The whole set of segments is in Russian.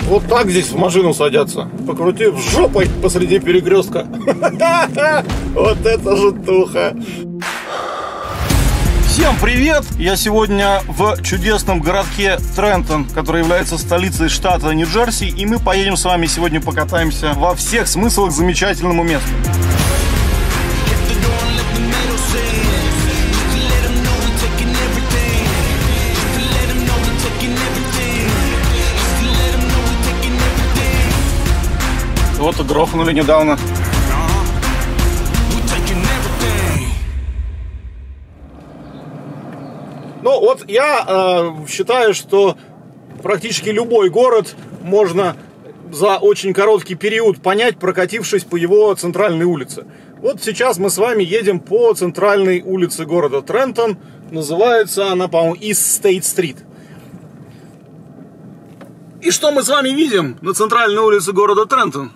Вот так здесь в машину садятся, покрутив жопой посреди перекрестка. Вот это житуха. Всем привет! Я сегодня в чудесном городке Трентон, который является столицей штата Нью-Джерси, и мы поедем с вами сегодня покатаемся во всех смыслах замечательному месту. Вот и грохнули недавно. Ну вот я считаю, что практически любой город можно за очень короткий период понять, прокатившись по его центральной улице. Вот сейчас мы с вами едем по центральной улице города Трентон. Называется она, по-моему, East State Street. И что мы с вами видим на центральной улице города Трентон?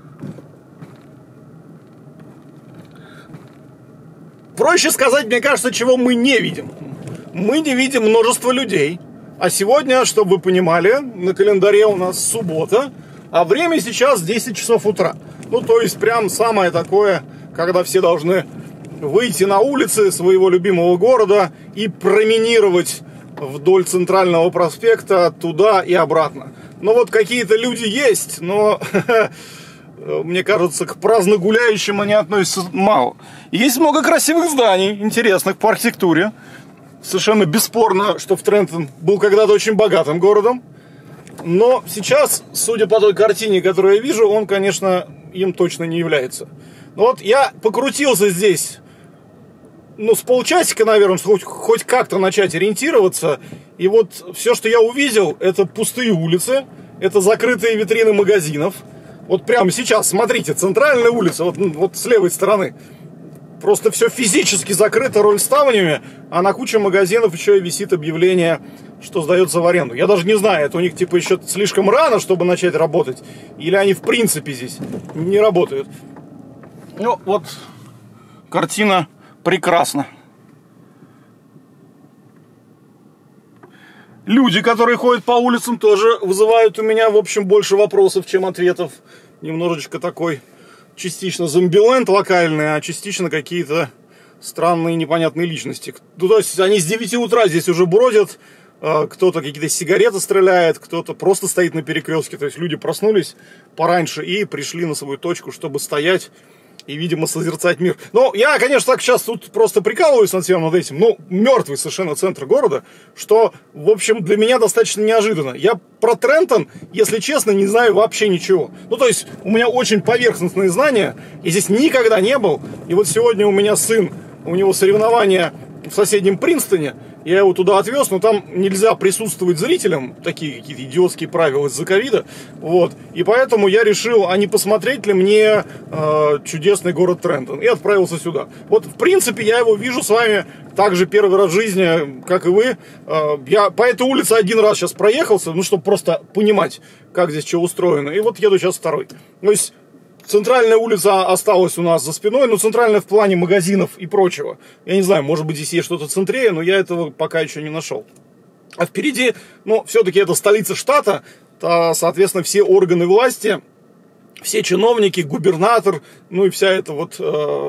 Проще сказать, мне кажется, чего мы не видим. Мы не видим множество людей. А сегодня, чтобы вы понимали, на календаре у нас суббота, а время сейчас 10 часов утра. Ну, то есть, прям самое такое, когда все должны выйти на улицы своего любимого города и променировать вдоль центрального проспекта туда и обратно. Ну, вот какие-то люди есть, но... Мне кажется, к праздно гуляющим они относятся мало. Есть много красивых зданий, интересных по архитектуре. Совершенно бесспорно, что в Трентон был когда-то очень богатым городом. Но сейчас, судя по той картине, которую я вижу, он, конечно, им точно не является. Но вот я покрутился здесь, ну, с полчасика, наверное, хоть как-то начать ориентироваться. И вот все, что я увидел, это пустые улицы, это закрытые витрины магазинов. Вот прямо сейчас, смотрите, центральная улица, вот с левой стороны. Просто все физически закрыто рольставнями, а на куче магазинов еще и висит объявление, что сдается в аренду. Я даже не знаю, это у них типа еще слишком рано, чтобы начать работать, или они в принципе здесь не работают. Ну вот, картина прекрасна. Люди, которые ходят по улицам, тоже вызывают у меня, в общем, больше вопросов, чем ответов. Немножечко такой частично зомбиленд локальный, а частично какие-то странные непонятные личности. Ну, то есть они с 9 утра здесь уже бродят, кто-то какие-то сигареты стреляет, кто-то просто стоит на перекрестке. То есть люди проснулись пораньше и пришли на свою точку, чтобы стоять и, видимо, созерцать мир. Но я, конечно, так сейчас тут просто прикалываюсь над всем над этим. Ну, мертвый совершенно центр города, что, в общем, для меня достаточно неожиданно. Я про Трентон, если честно, не знаю вообще ничего. Ну, то есть, у меня очень поверхностные знания. Я здесь никогда не был. И вот сегодня у меня сын, у него соревнования в соседнем Принстоне. Я его туда отвез, но там нельзя присутствовать зрителям, такие какие-то идиотские правила из-за ковида. Вот. И поэтому я решил, а не посмотреть ли мне чудесный город Трентон. И отправился сюда. Вот, в принципе, я его вижу с вами также первый раз в жизни, как и вы. Я по этой улице один раз сейчас проехался, ну, чтобы просто понимать, как здесь что устроено. И вот еду сейчас второй. То есть... Центральная улица осталась у нас за спиной, но центральная в плане магазинов и прочего. Я не знаю, может быть, здесь есть что-то центрее, но я этого пока еще не нашел. А впереди, ну, все-таки это столица штата, то, соответственно, все органы власти, все чиновники, губернатор, ну и вся эта вот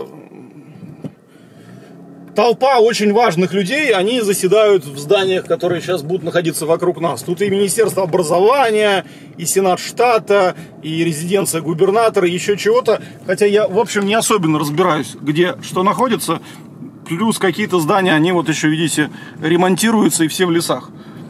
толпа очень важных людей, они заседают в зданиях, которые сейчас будут находиться вокруг нас. Тут и Министерство образования, и Сенат штата, и резиденция губернатора, и еще чего-то. Хотя я, в общем, не особенно разбираюсь, где что находится. Плюс какие-то здания, они вот еще, видите, ремонтируются, и все в лесах.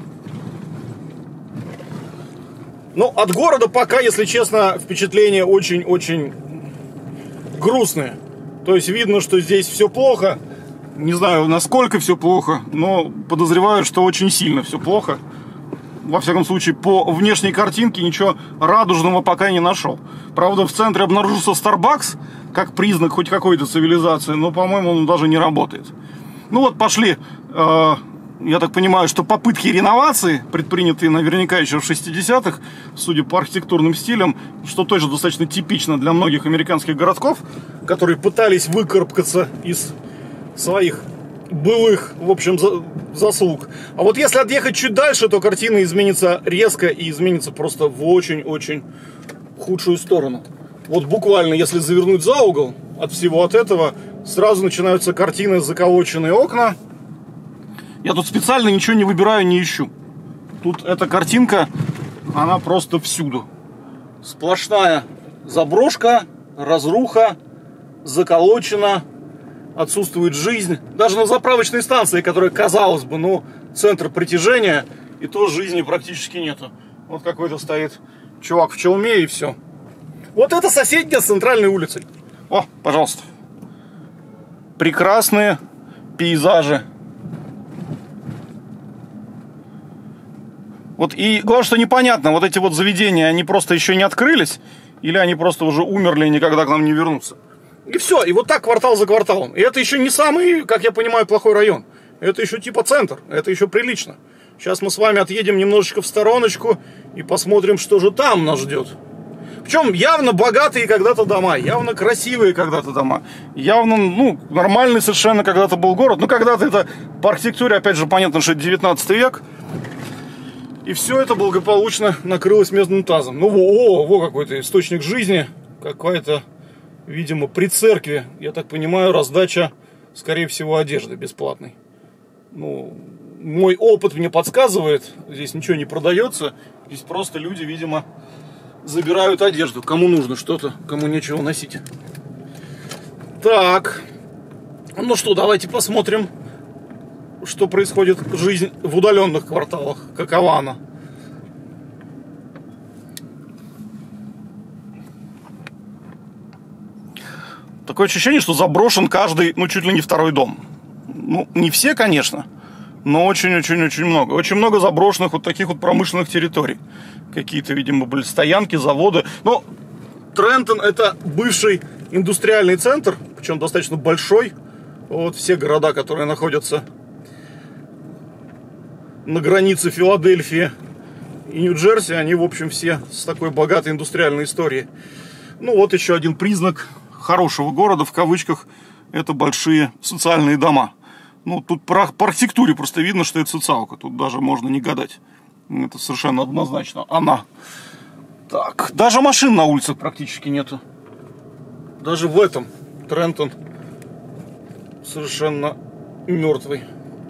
Ну, от города пока, если честно, впечатления очень-очень грустные. То есть видно, что здесь все плохо. Не знаю, насколько все плохо, но подозреваю, что очень сильно все плохо. Во всяком случае, по внешней картинке ничего радужного пока не нашел. Правда, в центре обнаружился Starbucks, как признак хоть какой-то цивилизации, но, по-моему, он даже не работает. Ну вот, пошли, я так понимаю, что попытки реновации, предпринятые наверняка еще в 60-х, судя по архитектурным стилям, что тоже достаточно типично для многих американских городков, которые пытались выкарабкаться из своих былых, в общем, заслуг. А вот если отъехать чуть дальше, то картина изменится резко и изменится просто в очень-очень худшую сторону. Вот буквально, если завернуть за угол от всего от этого, сразу начинаются картины, заколоченные окна. Я тут специально ничего не выбираю, не ищу. Тут эта картинка, она просто всюду. Сплошная заброшка, разруха, заколочена, отсутствует жизнь. Даже на заправочной станции, которая, казалось бы, ну, центр притяжения, и то жизни практически нету. Вот какой-то стоит чувак в челме и все. Вот это соседняя с центральной улицей. О, пожалуйста. Прекрасные пейзажи. Вот и главное, что непонятно, вот эти вот заведения, они просто еще не открылись, или они просто уже умерли и никогда к нам не вернутся. И все, и вот так квартал за кварталом. И это еще не самый, как я понимаю, плохой район. Это еще типа центр, это еще прилично. Сейчас мы с вами отъедем немножечко в стороночку и посмотрим, что же там нас ждет. Причем явно богатые когда-то дома, явно красивые когда-то дома. Явно, ну, нормальный совершенно когда-то был город. Ну, когда-то это по архитектуре, опять же, понятно, что это 19 век. И все это благополучно накрылось медным тазом. Ну, во какой-то источник жизни, какая-то, видимо, при церкви, я так понимаю, раздача, скорее всего, одежды бесплатной. Ну, мой опыт мне подсказывает, здесь ничего не продается, здесь просто люди, видимо, забирают одежду, кому нужно что-то, кому нечего носить. Так, ну что, давайте посмотрим, что происходит жизнь в удаленных кварталах, какова она. Такое ощущение, что заброшен каждый, ну, чуть ли не второй дом. Ну, не все, конечно, но очень-очень-очень много. Очень много заброшенных вот таких вот промышленных территорий. Какие-то, видимо, были стоянки, заводы. Но Трентон — это бывший индустриальный центр, причем достаточно большой. Вот все города, которые находятся на границе Филадельфии и Нью-Джерси, они, в общем, все с такой богатой индустриальной историей. Ну, вот еще один признак хорошего города, в кавычках, это большие социальные дома. Ну, тут по архитектуре просто видно, что это социалка. Тут даже можно не гадать. Это совершенно однозначно она. Так, даже машин на улицах практически нету. Даже в этом Трентон совершенно мертвый.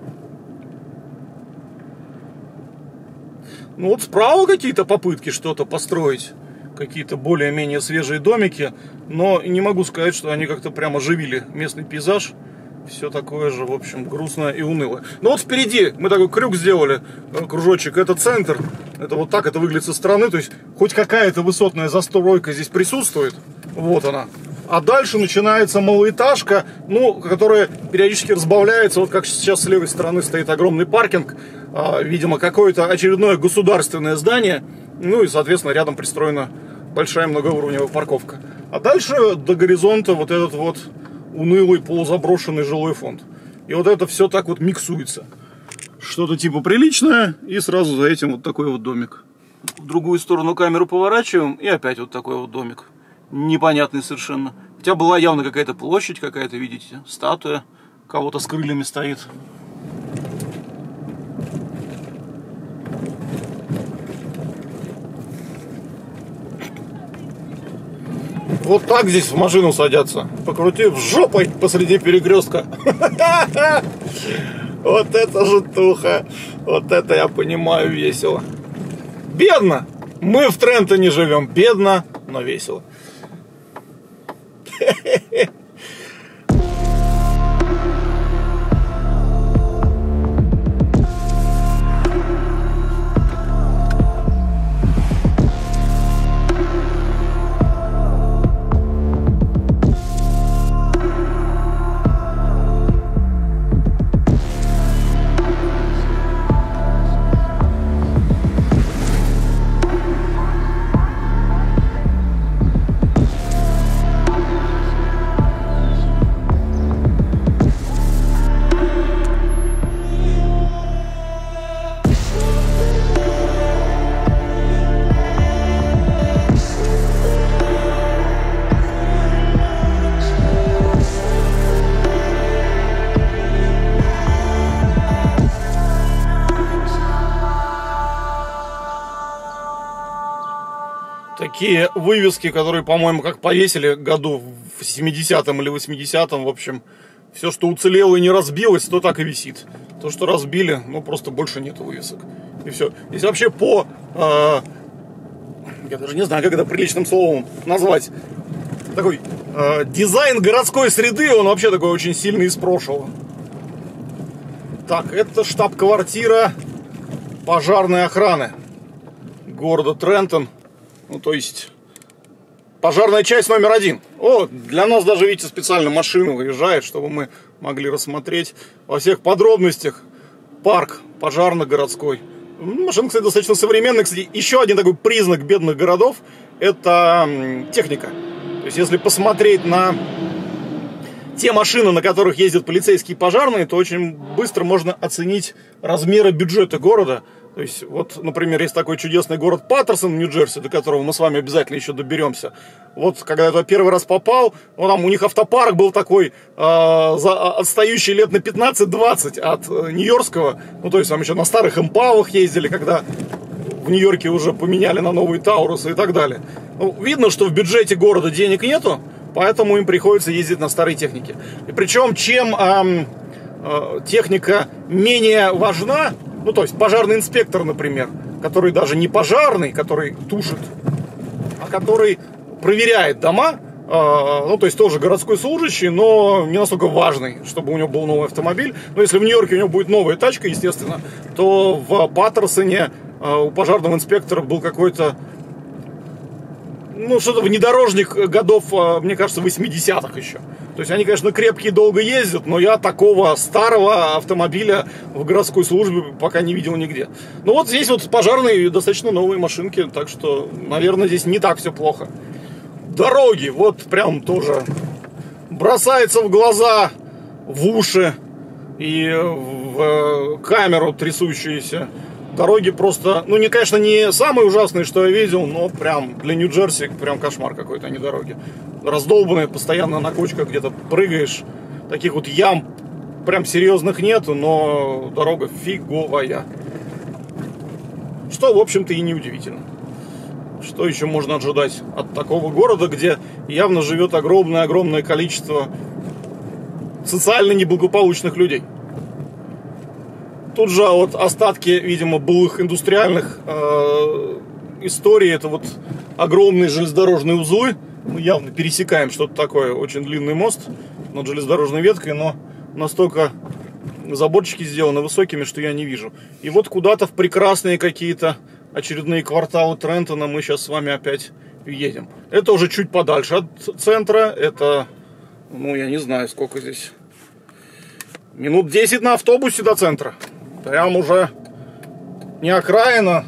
Ну вот справа какие-то попытки что-то построить. Какие-то более-менее свежие домики. Но не могу сказать, что они как-то прямо оживили местный пейзаж. Все такое же, в общем, грустное и унылое. Но вот впереди мы такой крюк сделали, кружочек. Это центр. Это вот так это выглядит со стороны. То есть хоть какая-то высотная застройка здесь присутствует. Вот она. А дальше начинается малоэтажка, ну, которая периодически разбавляется. Вот как сейчас с левой стороны стоит огромный паркинг. Видимо, какое-то очередное государственное здание. Ну и, соответственно, рядом пристроена большая многоуровневая парковка. А дальше до горизонта вот этот вот унылый полузаброшенный жилой фонд. И вот это все так вот миксуется. Что-то типа приличное, и сразу за этим вот такой вот домик. В другую сторону камеру поворачиваем, и опять вот такой вот домик. Непонятный совершенно. Хотя была явно какая-то площадь, какая-то, видите, статуя кого-то с крыльями стоит. Вот так здесь в машину садятся, покрутив жопой посреди перекрестка. Вот это житуха. Вот это я понимаю весело. Бедно. Мы в Трентоне живем. Бедно, но весело. такие вывески, которые, по-моему, как повесили году в 70-м или 80-м, в общем, все, что уцелело и не разбилось, то так и висит. То, что разбили, ну, просто больше нету вывесок. И все. Если вообще по... я даже не знаю, как это приличным словом назвать. Такой дизайн городской среды, он вообще такой очень сильный из прошлого. Так, это штаб-квартира пожарной охраны города Трентон. Ну, то есть, пожарная часть номер 1. О, для нас даже, видите, специально машина выезжает, чтобы мы могли рассмотреть во всех подробностях парк пожарно-городской. Машина, кстати, достаточно современная. Кстати, еще один такой признак бедных городов – это техника. То есть, если посмотреть на те машины, на которых ездят полицейские и пожарные, то очень быстро можно оценить размеры бюджета города. То есть, вот, например, есть такой чудесный город Паттерсон в Нью-Джерси, до которого мы с вами обязательно еще доберемся. Вот, когда я туда первый раз попал, ну, там у них автопарк был такой, отстающий лет на 15-20 от нью-йоркского. Ну, то есть, там еще на старых импалах ездили, когда в Нью-Йорке уже поменяли на новые Таурусы и так далее. Ну, видно, что в бюджете города денег нету, поэтому им приходится ездить на старой технике. И причем, чем техника менее важна, ну, то есть пожарный инспектор, например, который даже не пожарный, который тушит, а который проверяет дома, ну, то есть тоже городской служащий, но не настолько важный, чтобы у него был новый автомобиль. Но если в Нью-Йорке у него будет новая тачка, естественно, то в Паттерсоне у пожарного инспектора был какой-то, ну, что-то внедорожник годов, мне кажется, 80-х еще. То есть они, конечно, крепкие, долго ездят, но я такого старого автомобиля в городской службе пока не видел нигде. Ну вот здесь вот пожарные достаточно новые машинки, так что, наверное, здесь не так все плохо. Дороги, вот прям тоже бросается в глаза, в уши и в камеру трясущиеся. Дороги просто, ну, конечно, не самые ужасные, что я видел, но прям для Нью-Джерси прям кошмар какой-то, они дороги. Раздолбанные, постоянно на кочках где-то прыгаешь. Таких вот ям прям серьезных нету, но дорога фиговая. Что, в общем-то, и неудивительно. Что еще можно ожидать от такого города, где явно живет огромное количество социально неблагополучных людей? Тут же вот остатки, видимо, былых индустриальных историй. Это вот огромные железнодорожные узлы. Мы явно пересекаем что-то такое. Очень длинный мост над железнодорожной веткой, но настолько заборчики сделаны высокими, что я не вижу. И вот куда-то в прекрасные какие-то очередные кварталы Трентона мы сейчас с вами опять едем. Это уже чуть подальше от центра. Это, ну, я не знаю, сколько здесь. Минут 10 на автобусе до центра. Прям уже не окраина,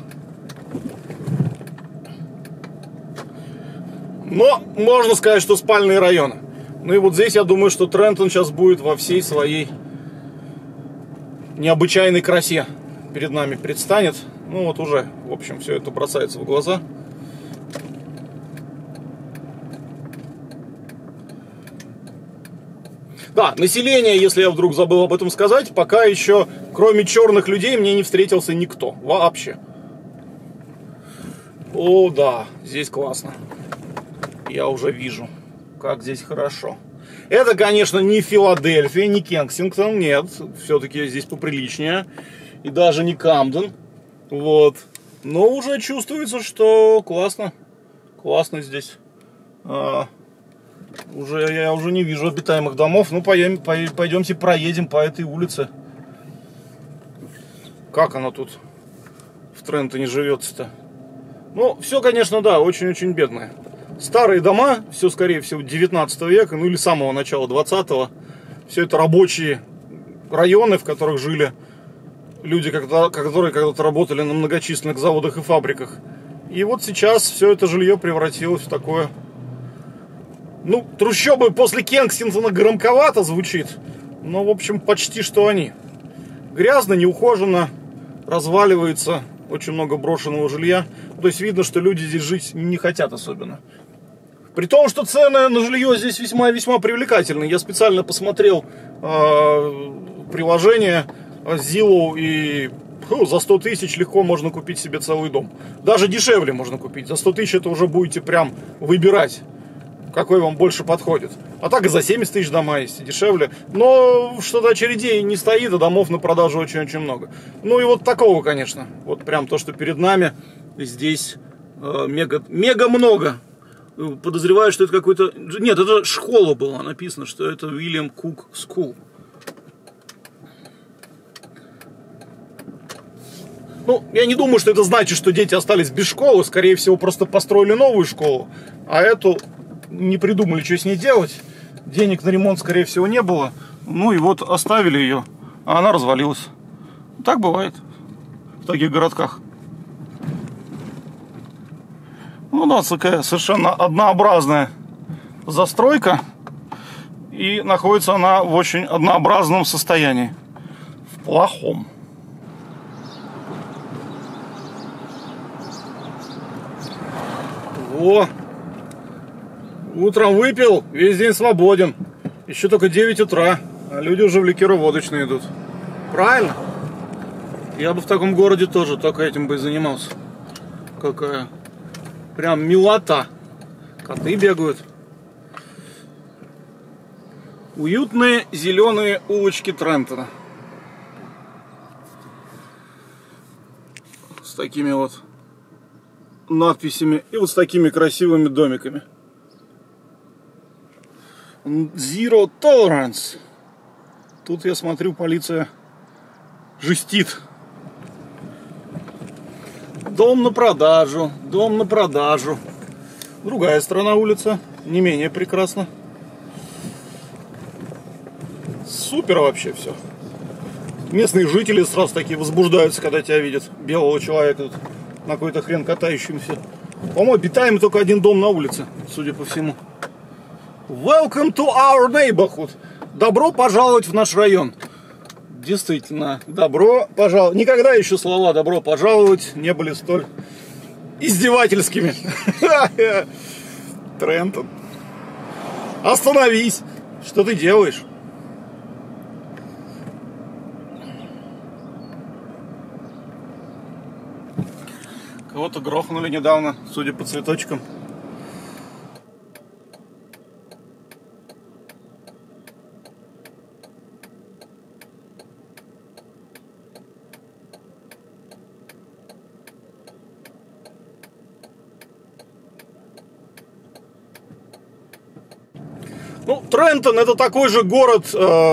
но можно сказать, что спальные районы. Ну и вот здесь я думаю, что Трентон сейчас будет во всей своей необычайной красе перед нами предстанет. Ну вот уже, в общем, все это бросается в глаза. Да, население, если я вдруг забыл об этом сказать, пока еще, кроме черных людей, мне не встретился никто. Вообще. О, да, здесь классно. Я уже вижу, как здесь хорошо. Это, конечно, не Филадельфия, не Кенсингтон, нет. Все-таки здесь поприличнее. И даже не Камден. Вот. Но уже чувствуется, что классно. Классно здесь. Я уже не вижу обитаемых домов. Ну, пойдемте проедем по этой улице. Как она тут в Трентоне живется-то? Ну, все, конечно, да, очень-очень бедное. Старые дома, все, скорее всего, 19 века, ну или самого начала 20-го. Все это рабочие районы, в которых жили люди, которые когда-то работали на многочисленных заводах и фабриках. И вот сейчас все это жилье превратилось в такое... Ну, трущобы после Кенсингтона громковато звучит, но, в общем, почти что они. Грязно, неухоженно, разваливается, очень много брошенного жилья. То есть видно, что люди здесь жить не хотят особенно. При том, что цены на жилье здесь весьма привлекательны. Я специально посмотрел приложение Zillow и за 100 тысяч легко можно купить себе целый дом. Даже дешевле можно купить. За 100 тысяч это уже будете прям выбирать, какой вам больше подходит. А так и за 70 тысяч дома есть, и дешевле. Но что-то очередей не стоит, а домов на продажу очень-очень много. Ну и вот такого, конечно. Вот прям то, что перед нами, здесь мега много. Подозреваю, что это какой-то... Нет, это школа была. Написано, что это William Cook School. Ну, я не думаю, что это значит, что дети остались без школы. Скорее всего, просто построили новую школу. А эту не придумали, что с ней делать. Денег на ремонт, скорее всего, не было. Ну и вот оставили ее, а она развалилась. Так бывает в таких городках. Ну да, такая совершенно однообразная застройка. И находится она в очень однообразном состоянии. В плохом. О! Утром выпил, весь день свободен. Еще только 9 утра, а люди уже в ликероводочные идут. Правильно? Я бы в таком городе тоже только этим бы и занимался. Какая прям милота. Коты бегают. Уютные зеленые улочки Трентона. С такими вот надписями и вот с такими красивыми домиками. Zero Tolerance. Тут, я смотрю, полиция жестит. Дом на продажу, дом на продажу. Другая сторона улицы, не менее прекрасна. Супер вообще все. Местные жители сразу такие возбуждаются, когда тебя видят. Белого человека тут на какой-то хрен катающимся. По-моему, обитаемый только один дом на улице, судя по всему. Welcome to our neighborhood. Добро пожаловать в наш район. Действительно, добро пожаловать. Никогда еще слова «добро пожаловать» не были столь издевательскими. Трентон. Остановись. Что ты делаешь? Кого-то грохнули недавно, судя по цветочкам. Ну, Трентон — это такой же город,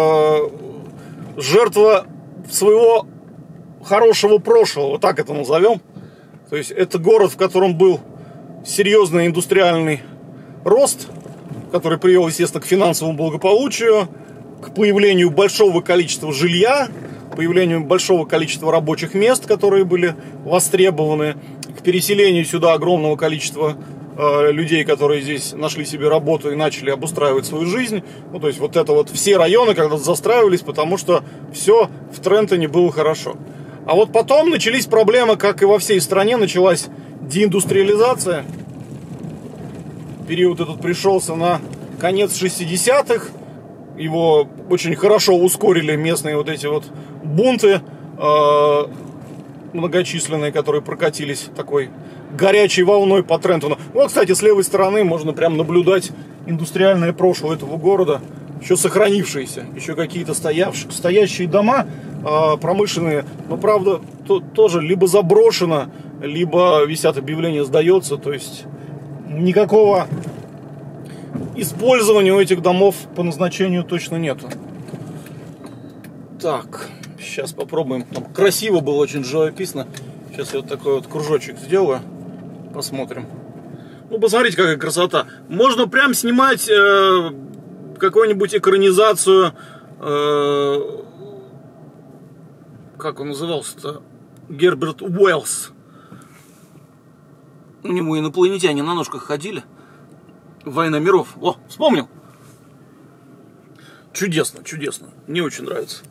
жертва своего хорошего прошлого, вот так это назовем. То есть это город, в котором был серьезный индустриальный рост, который привел, естественно, к финансовому благополучию, к появлению большого количества жилья, появлению большого количества рабочих мест, которые были востребованы, к переселению сюда огромного количества людей, которые здесь нашли себе работу и начали обустраивать свою жизнь. Ну, то есть вот это вот все районы когда-то застраивались, потому что все в Трентоне было хорошо. А вот потом начались проблемы, как и во всей стране, началась деиндустриализация. Период этот пришелся на конец 60-х. Его очень хорошо ускорили местные вот эти вот бунты многочисленные, которые прокатились такой горячей волной по Трентону. Вот, кстати, с левой стороны можно прям наблюдать индустриальное прошлое этого города, еще сохранившиеся, еще какие-то стоящие дома промышленные, но, правда, тоже либо заброшено, либо висят объявления «сдается», то есть никакого использования у этих домов по назначению точно нету. Так, сейчас попробуем. Там красиво было, очень живописно. Сейчас я вот такой вот кружочек сделаю. Посмотрим. Ну, посмотрите, какая красота. Можно прям снимать какую-нибудь экранизацию. Как он назывался-то? Герберт Уэллс. У него инопланетяне на ножках ходили. «Война миров». О, вспомнил. Чудесно, чудесно. Мне очень нравится.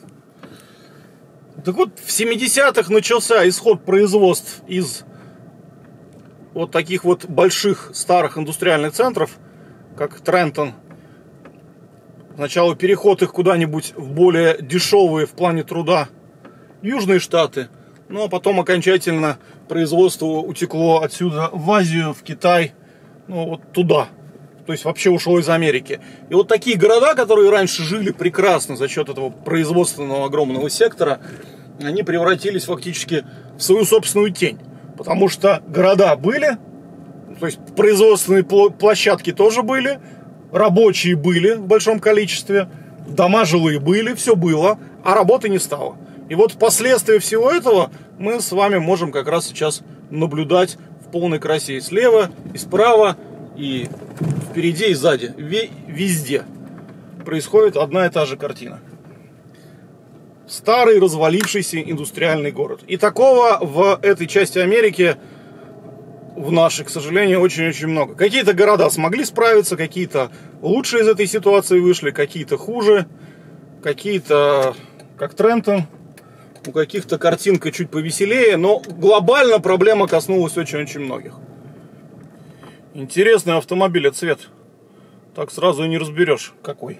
Так вот, в 70-х начался исход производств из вот таких вот больших старых индустриальных центров, как Трентон. Сначала переход их куда-нибудь в более дешевые в плане труда Южные Штаты. Ну, а потом окончательно производство утекло отсюда в Азию, в Китай, ну, вот туда. То есть вообще ушло из Америки. И вот такие города, которые раньше жили прекрасно за счет этого производственного огромного сектора, они превратились фактически в свою собственную тень. Потому что города были, то есть производственные площадки тоже были, рабочие были в большом количестве, дома жилые были, все было, а работы не стало. И вот последствия всего этого мы с вами можем как раз сейчас наблюдать в полной красе и слева, и справа, и впереди, и сзади. Везде происходит одна и та же картина. Старый развалившийся индустриальный город. И такого в этой части Америки, в нашей, к сожалению, очень-очень много. Какие-то города смогли справиться, какие-то лучше из этой ситуации вышли, какие-то хуже, какие-то, как Трентон, у каких-то картинка чуть повеселее, но глобально проблема коснулась очень-очень многих. Интересный автомобиль, цвет. Так сразу и не разберешь, какой.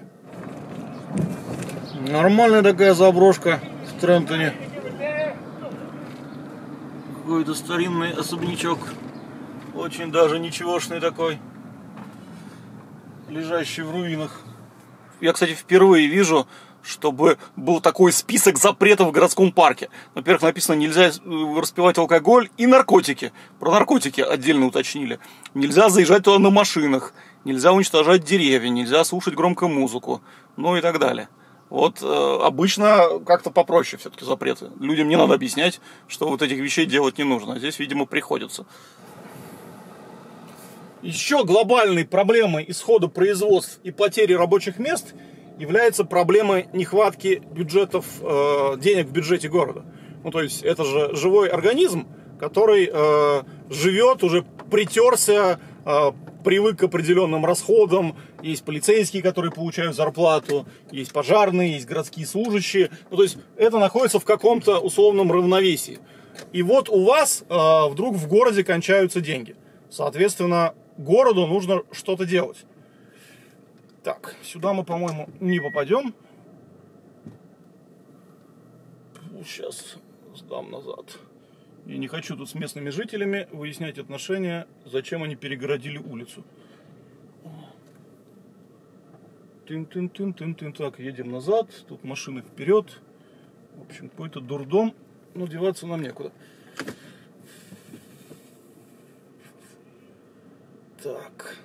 Нормальная такая заброшка в Трентоне. Какой-то старинный особнячок. Очень даже ничегошный такой. Лежащий в руинах. Я, кстати, впервые вижу, чтобы был такой список запретов в городском парке. Во-первых, написано, нельзя распивать алкоголь и наркотики. Про наркотики отдельно уточнили. Нельзя заезжать туда на машинах. Нельзя уничтожать деревья. Нельзя слушать громко музыку. Ну и так далее. Вот обычно как-то попроще все-таки запреты. Людям не надо объяснять, что вот этих вещей делать не нужно. А здесь, видимо, приходится. Еще глобальной проблемой исхода производств и потери рабочих мест является проблема нехватки бюджетов, денег в бюджете города. Ну, то есть, это же живой организм, который живет, уже притерся, привык к определенным расходам. Есть полицейские, которые получают зарплату, есть пожарные, есть городские служащие. Ну, то есть, это находится в каком-то условном равновесии. И вот у вас вдруг в городе кончаются деньги. Соответственно, городу нужно что-то делать. Так, сюда мы, по-моему, не попадем. Сейчас сдам назад. Я не хочу тут с местными жителями выяснять отношения, зачем они перегородили улицу. Тын-тын-тын-тын-тын. Так, едем назад. Тут машины вперед. В общем, какой-то дурдом. Но деваться нам некуда. Так.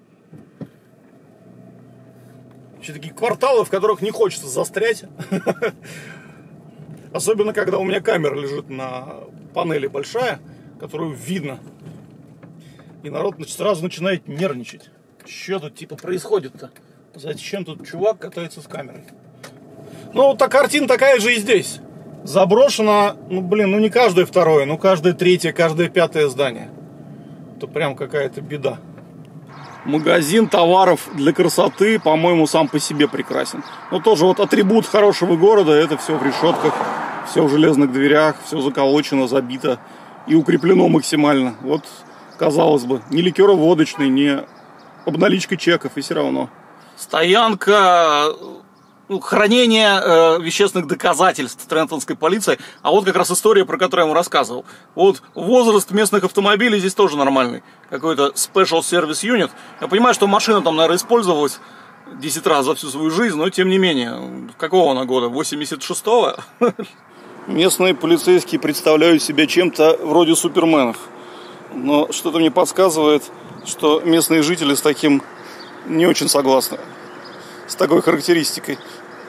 Еще такие кварталы, в которых не хочется застрять. Особенно, когда у меня камера лежит на панели большая, которую видно. И народ сразу начинает нервничать. Что тут типа происходит-то? Зачем тут чувак катается с камерой? Ну, картина такая же и здесь. Заброшено, ну не каждое второе, но каждое третье, каждое пятое здание. Это прям какая-то беда. Магазин товаров для красоты, по-моему, сам по себе прекрасен. Но тоже вот атрибут хорошего города, это все в решетках, все в железных дверях, все заколочено, забито и укреплено максимально. Вот, казалось бы, ни ликероводочный, ни обналичка чеков, и все равно. Стоянка, хранение вещественных доказательств трентонской полиции. А вот как раз история, про которую я вам рассказывал. Вот возраст местных автомобилей здесь тоже нормальный. Какой-то Special Service Unit. Я понимаю, что машина там, наверное, использовалась 10 раз за всю свою жизнь, но тем не менее. Какого она года? 86-го? Местные полицейские представляют себя чем-то вроде суперменов. Но что-то мне подсказывает, что местные жители с таким не очень согласны. С такой характеристикой.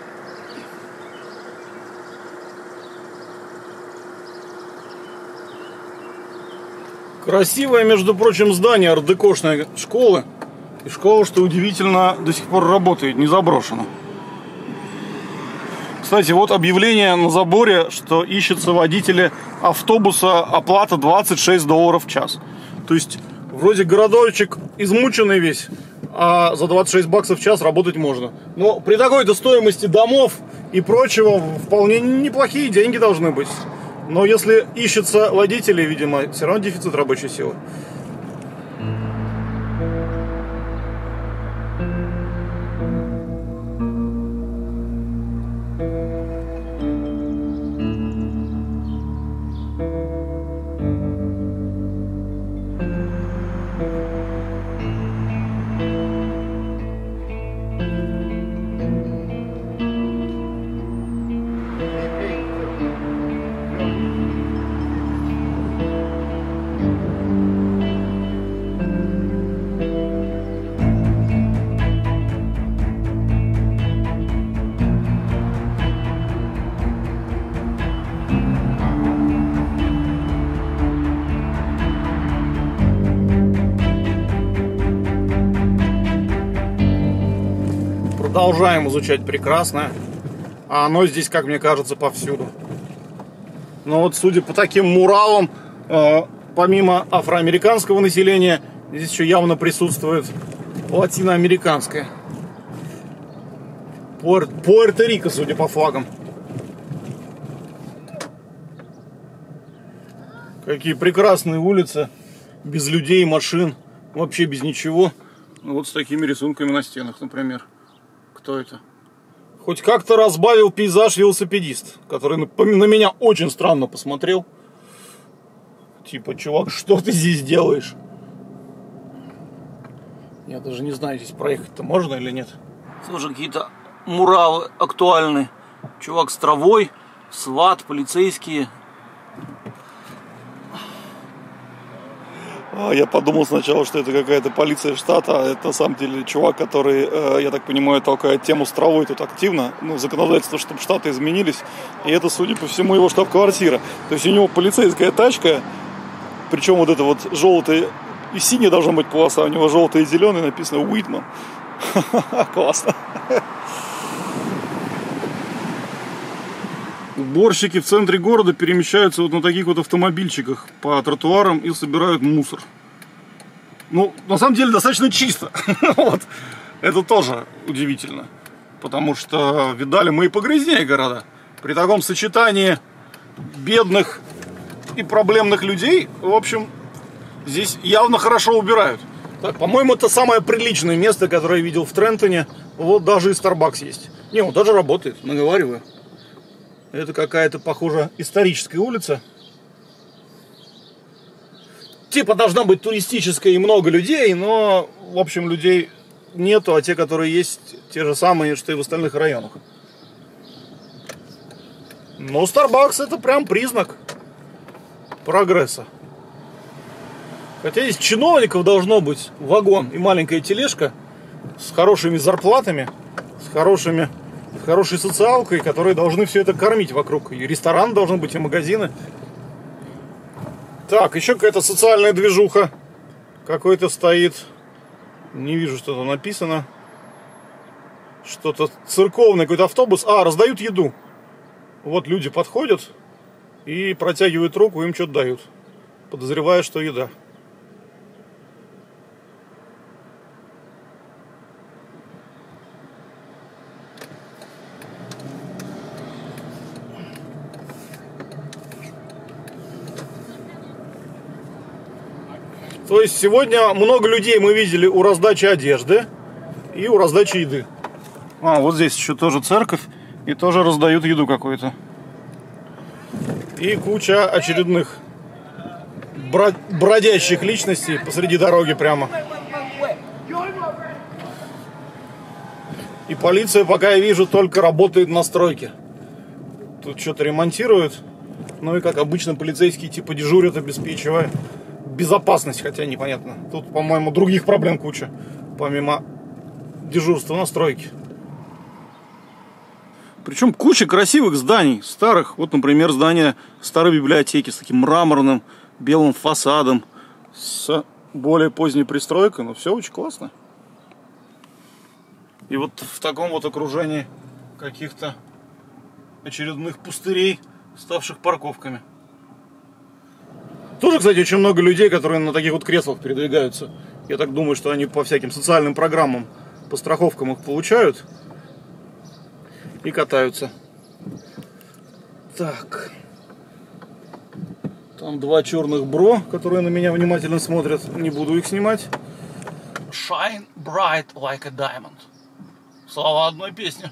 Красивое, между прочим, здание ар-декошной школы. И школа, что удивительно, до сих пор работает, не заброшена. Кстати, вот объявление на заборе, что ищется водители автобуса, оплата $26 в час. То есть, вроде городочек измученный весь, а за $26 в час работать можно. Но при такой-то стоимости домов и прочего вполне неплохие деньги должны быть. Но если ищется водители, видимо, все равно дефицит рабочей силы. продолжаем изучать прекрасное. А оно здесь, как мне кажется, повсюду. Но вот судя по таким муралам, помимо афроамериканского населения, здесь еще явно присутствует латиноамериканское. Пуэрто-Рико, судя по флагам. Какие прекрасные улицы, без людей, машин, вообще без ничего. Вот с такими рисунками на стенах, например. Кто это? Хоть как-то разбавил пейзаж велосипедист, который на меня очень странно посмотрел. Типа, чувак, что ты здесь делаешь? Я даже не знаю, здесь проехать-то можно или нет. Тоже какие-то муралы актуальны. Чувак с травой, сват, полицейские. Я подумал сначала, что это какая-то полиция штата, а это на самом деле чувак, который, я так понимаю, толкает тему с травой тут активно. Ну, законодательство, чтобы штаты изменились. И это, судя по всему, его штаб-квартира. То есть у него полицейская тачка, причем вот это вот желтая и синяя должна быть полоса, у него желтая и зеленая, написано Уитман. Классно. Уборщики в центре города перемещаются вот на таких вот автомобильчиках по тротуарам и собирают мусор. Ну, на самом деле, достаточно чисто. Вот. Это тоже удивительно. Потому что видали мы и погрязнее города. При таком сочетании бедных и проблемных людей, в общем, здесь явно хорошо убирают. Так, по-моему, это самое приличное место, которое я видел в Трентоне. Вот даже и Starbucks есть. Не, он даже работает, наговариваю. Это какая-то, похоже, историческая улица. Типа должна быть туристическая и много людей, но, в общем, людей нету, а те, которые есть, те же самые, что и в остальных районах. Но Starbucks это прям признак прогресса. Хотя здесь чиновников должно быть вагон и маленькая тележка с хорошими зарплатами, с хорошей социалкой, которые должны все это кормить вокруг. И ресторан должен быть, и магазины. Так, еще какая-то социальная движуха. Какой-то стоит. Не вижу, что там написано. Что-то церковное, какой-то автобус. А, раздают еду. Вот люди подходят и протягивают руку, им что-то дают. Подозревая, что еда. То есть сегодня много людей мы видели у раздачи одежды и у раздачи еды. А, вот здесь еще тоже церковь, и тоже раздают еду какую-то. И куча очередных бродящих личностей посреди дороги прямо. И полиция, пока я вижу, только работает на стройке. Тут что-то ремонтируют. Ну и как обычно полицейские типа дежурят, обеспечивая безопасность, хотя непонятно. Тут, по-моему, других проблем куча, помимо дежурства на стройке. Причем куча красивых зданий, старых. Вот, например, здание старой библиотеки с таким мраморным белым фасадом, с более поздней пристройкой. Но все очень классно. И вот в таком вот окружении каких-то очередных пустырей, ставших парковками. Тоже, кстати, очень много людей, которые на таких вот креслах передвигаются. Я так думаю, что они по всяким социальным программам, по страховкам их получают и катаются. Так. Там два черных бро, которые на меня внимательно смотрят. Не буду их снимать. Shine bright like a diamond. Слова одной песни.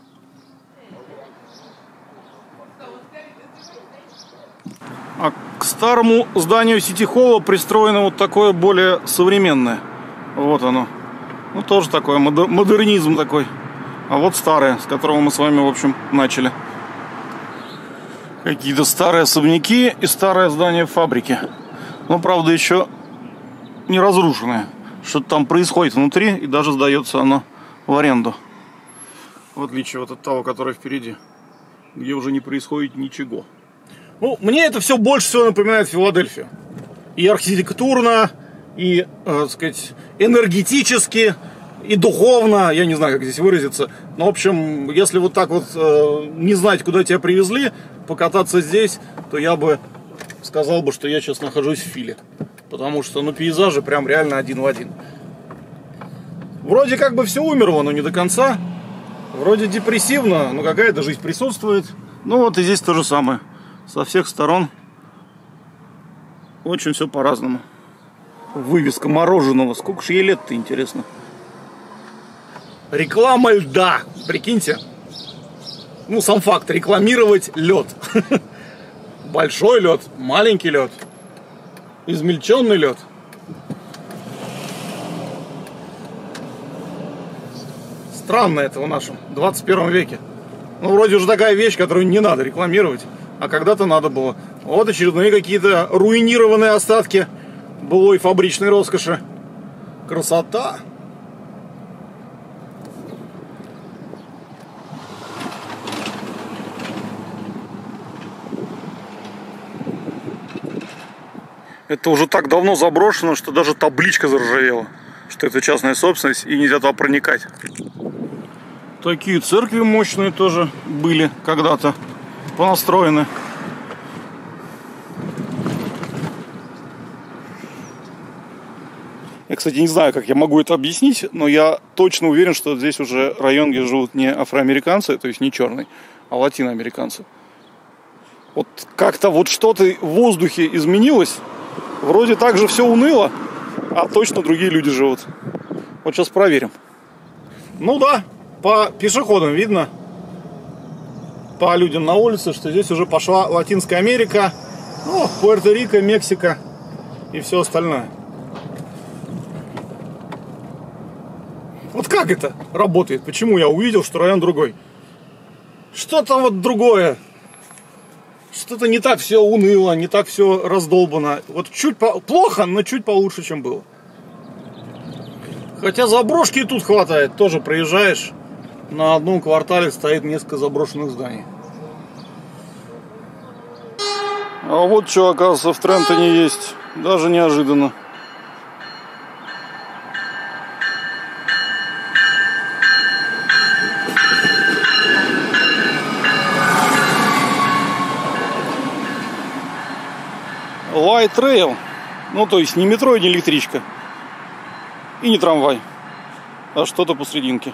А к старому зданию Сити-холла пристроено вот такое более современное. Вот оно. Ну, тоже такой модернизм такой. А вот старое, с которого мы с вами, в общем, начали. Какие-то старые особняки и старое здание фабрики. Но, правда, еще не разрушенное. Что-то там происходит внутри, и даже сдается оно в аренду. В отличие вот от того, которое впереди, где уже не происходит ничего. Ну, мне это все больше всего напоминает Филадельфию. И архитектурно, и, так сказать, энергетически, и духовно, я не знаю, как здесь выразиться. Но, в общем, если вот так вот не знать, куда тебя привезли, покататься здесь, то я бы сказал бы, что я сейчас нахожусь в Филе. Потому что, ну, пейзажи прям реально один в один. Вроде как бы все умерло, но не до конца. Вроде депрессивно, но какая-то жизнь присутствует. Ну вот и здесь то же самое. Со всех сторон очень все по-разному. Вывеска мороженого. Сколько же ей лет-то, интересно? Реклама льда. Прикиньте. Ну, сам факт. Рекламировать лед. Большой лед, маленький лед, измельченный лед. Странно это в нашем 21 веке. Ну, вроде уже такая вещь, которую не надо рекламировать, а когда-то надо было. Вот очередные какие-то руинированные остатки былой фабричной роскоши. Красота! Это уже так давно заброшено, что даже табличка заржавела, что это частная собственность и нельзя туда проникать. Такие церкви мощные тоже были когда-то понастроены. Я, кстати, не знаю, как я могу это объяснить, но я точно уверен, что здесь уже район, где живут не афроамериканцы, то есть не черные, а латиноамериканцы. Вот как-то вот что-то в воздухе изменилось. Вроде так же все уныло, а точно другие люди живут. Вот сейчас проверим. Ну да, по пешеходам видно, по людям на улице, что здесь уже пошла Латинская Америка, ну, Пуэрто-Рико, Мексика и все остальное. Вот как это работает? Почему я увидел, что район другой? Что-то вот другое. Что-то не так все уныло, не так все раздолбано. Вот чуть плохо, но чуть получше, чем было. Хотя заброшки и тут хватает. Тоже проезжаешь, на одном квартале стоит несколько заброшенных зданий. А вот что, оказывается, в Трентоне есть. Даже неожиданно. Light Rail, ну то есть не метро и не электричка, и не трамвай, а что-то посрединке.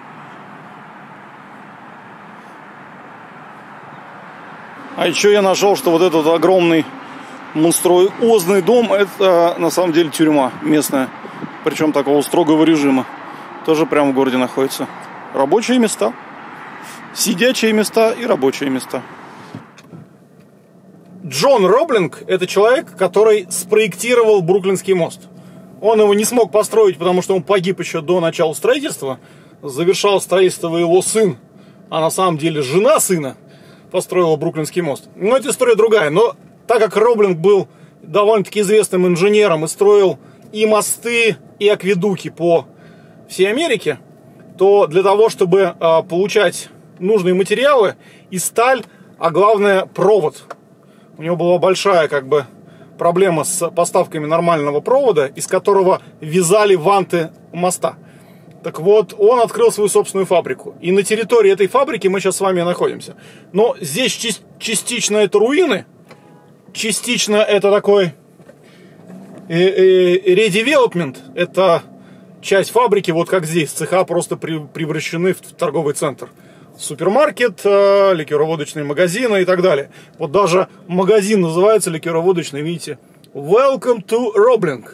А еще я нашел, что вот этот огромный монструозный дом, это на самом деле тюрьма местная, причем такого строгого режима, тоже прямо в городе находится. Рабочие места, сидячие места и рабочие места. Джон Роблинг – это человек, который спроектировал Бруклинский мост. Он его не смог построить, потому что он погиб еще до начала строительства. Завершал строительство его сын, а на самом деле жена сына построила Бруклинский мост. Но это история другая. Но так как Роблинг был довольно-таки известным инженером и строил и мосты, и акведуки по всей Америке, то для того, чтобы получать нужные материалы и сталь, а главное провод, у него была большая проблема с поставками нормального провода, из которого вязали ванты моста. Так вот, он открыл свою собственную фабрику. И на территории этой фабрики мы сейчас с вами находимся. Но здесь частично это руины, частично это такой редевелопмент. Это часть фабрики, вот как здесь, цеха просто превращены в торговый центр. Супермаркет, ликероводочные магазины и так далее. Вот даже магазин называется ликероводочный, видите. Welcome to Roblink.